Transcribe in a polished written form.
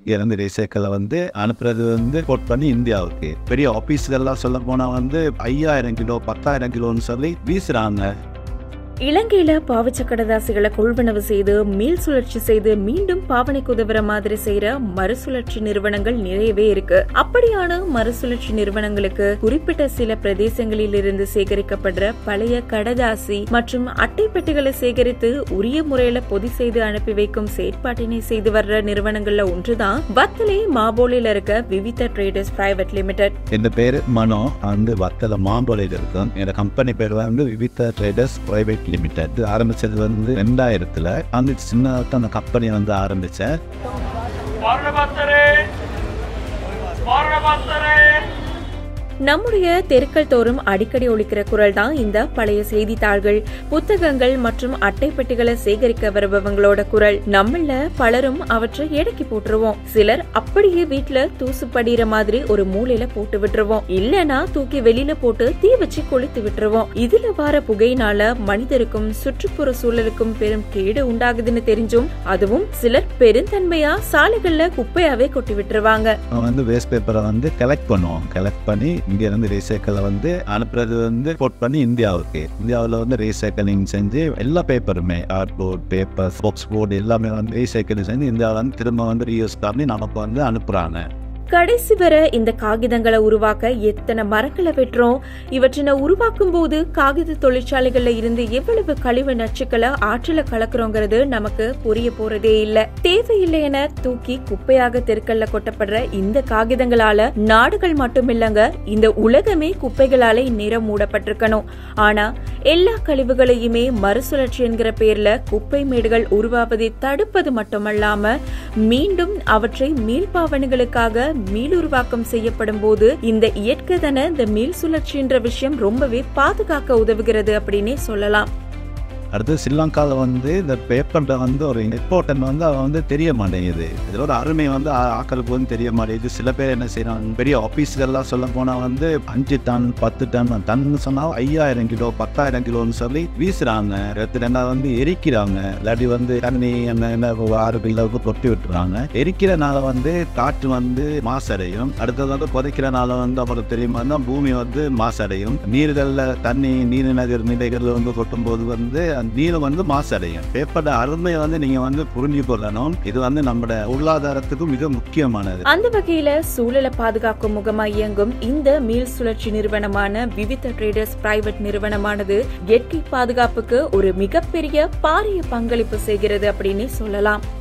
இருந்து ரீசைக்கிளை அனுப்புறது போட் பண்ணி இந்தியாவுக்கு பெரிய ஆபீஸ்கள்லாம் சொல்ல போனா 5000 கிலோ 10,000 கிலோன்னு சொல்லி வீசுறாங்க. இலங்கையில பாவச்ச கடதாசிகளை கொள்வனவு செய்து மீள் சுழற்சி செய்து மீண்டும் பாவனைக்கு உதவுற மாதிரி செய்யற மறுசுழற்சி நிறுவனங்கள் நிறையவே இருக்கு. அப்படியான மறுசுழற்சி நிறுவனங்களுக்கு குறிப்பிட்ட சில பிரதேசங்களில் இருந்து சேகரிக்கப்படுற பழைய கடதாசி மற்றும் அட்டை பெட்டிகளை சேகரித்து உரிய முறையில பொதி செய்து அனுப்பி வைக்கும் செயற்பாட்டினை செய்து வர்ற நிறுவனங்கள்ல ஒன்றுதான் வத்தலை மாம்போலில இருக்க விவித ட்ரேடர்ஸ் பிரைவேட் லிமிடெட். இந்த பேரு மனோ வத்தல மாம்போலில இருக்கும். இந்த கம்பெனி பேர் விவித ட்ரேடர்ஸ் பிரைவேட் லிமிடெட். ஆரம்பிச்சது 2000 அந்த சின்னதாக அந்த கம்பெனி ஆரம்பிச்சேன். நம்முடைய தெருக்கள் தோறும் அடிக்கடி ஒலிக்கிற குரல் தான் இந்த பழைய செய்தித்தாள்கள், புத்தகங்கள் மற்றும் அட்டை பெட்டிகளை சேகரிக்க வருபவங்களோட குரல். நம்மள பலரும் அவற்றை எடக்கி போட்டுருவோம். சிலர் அப்படியே வீட்டுல தூசு படிகிற மாதிரி ஒரு மூலையில போட்டு விட்டுருவோம். இல்லனா தூக்கி வெளியில போட்டு தீ வச்சு கொளுத்து விட்டுருவோம். இதுல வர புகையினால மனிதருக்கும் சுற்றுப்புற சூழலுக்கும் பெரும் கேடு உண்டாகுதுன்னு தெரிஞ்சும் அதுவும் சிலர் பெருந்தன்மையா சாலைகள்ல குப்பையாவே கொட்டி விட்டுருவாங்க. வேஸ்ட் பேப்பரை கலெக்ட் பண்ணுவோம். கலெக்ட் பண்ணி இங்க இருந்து ரீசைக்கிளை அனுப்புறது போட் பண்ணி இந்தியாவில் ரீசைக்கிளிங் செஞ்சு எல்லா பேப்பருமே கார்ட்போர்ட், பேப்பர், பாக்ஸ் போர்டு எல்லாமே ரீசைக்கிள் செஞ்சு இந்தியாவில் திரும்ப ரீயூஸ் பண்ணி நமக்கு அனுப்புறாங்க. கடைசி வரை இந்த காகிதங்களை உருவாக்க எத்தனை மரங்களை வெட்டுறோம். இவற்றினை உருவாக்கும் போது காகித தொழிற்சாலைகள்ல இருந்து எவ்வளவு கழிவு நச்சுக்களை ஆற்றில கலக்குறோங்கிறது நமக்கு புரிய போறதே இல்ல. தேவையில்லை என தூக்கி குப்பையாக தெருக்கல்ல கொட்டப்படுற இந்த காகிதங்களால நாடுகள் மட்டும் இல்லங்க, இந்த உலகமே குப்பைகளால இந்நேரம் மூடப்பட்டிருக்கணும். ஆனா எல்லா கழிவுகளையுமே மறுசுழற்சி என்கிற பேர்ல குப்பை மேடுகள் உருவாவதை தடுப்பது மட்டுமல்லாம மீண்டும் அவற்றை மீள்பாவனைகளுக்காக மீளுருவாக்கம் செய்யப்படும் போது இந்த இயற்கை தான இந்த மீள் சுழற்சி என்ற விஷயம் ரொம்பவே பாதுகாக்க உதவுகிறது அப்படின்னே சொல்லலாம். அடுத்து ஸ்ரீலங்காவில் இந்த பேப்பர்ல ஒரு இம்பார்ட்டன்ட் அவன் தெரிய மாட்டேங்குது. இதில் ஒரு அருமை ஆக்களுக்கு தெரிய மாட்டேங்குது. சில பேர் என்ன செய்யறாங்க, பெரிய ஆபீஸ்கள்லாம் சொல்ல போனா 5 டன் 10 டன் டன்னு சொன்னா 5000 கிலோ 10,000 கிலோன்னு சொல்லி வீசுறாங்க. ரெண்டா எரிக்கிறாங்க. இல்லாட்டி தண்ணி ஆறு பிள்ளைக்கு கொட்டி விட்டுறாங்க. எரிக்கிறனால காற்று மாசடையும். அடுத்தது புதைக்கிறனால அப்புறம் தெரியுமா பூமி மாசடையும். நீர்கள்ல தண்ணி நீர் நிலைகள் கொட்டும் போது நீர் மாசடையும். பேப்பர் அருமை நீங்க புரிஞ்சு கொள்ளணும். இது நம்மட பொருளாதாரத்துக்கு மிக முக்கியமானது. அந்த வகையில சூழலை பாதுகாக்கும் முகமா இயங்கும் இந்த மீள் சுழற்சி நிறுவனமான விவித ட்ரேடர்ஸ் பிரைவேட் நிறுவனமானது இயற்கை பாதுகாப்புக்கு ஒரு மிகப்பெரிய பாரிய பங்களிப்பு செய்கிறது அப்படின்னு சொல்லலாம்.